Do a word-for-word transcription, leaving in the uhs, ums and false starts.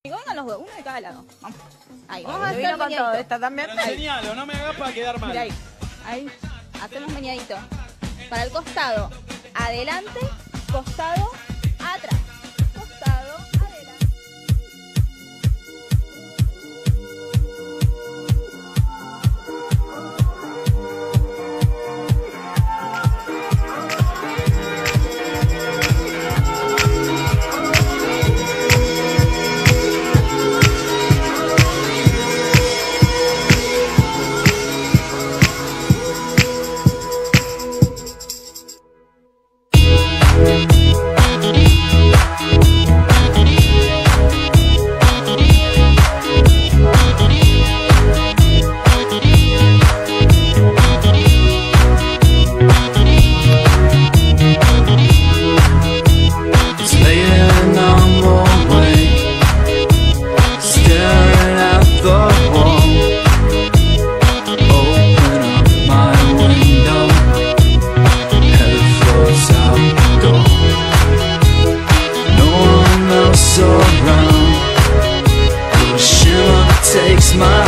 Y vengan los dos, uno de cada lado. Vamos. Ahí, Vamos vamos a a hacer hacer con meñadito. todo. Esta también. Pero enseñalo, no me hagas para quedar mal. Mira ahí. Ahí. Hacemos meñadito. Para el costado. Adelante, costado, atrás. Costado, adelante. Takes my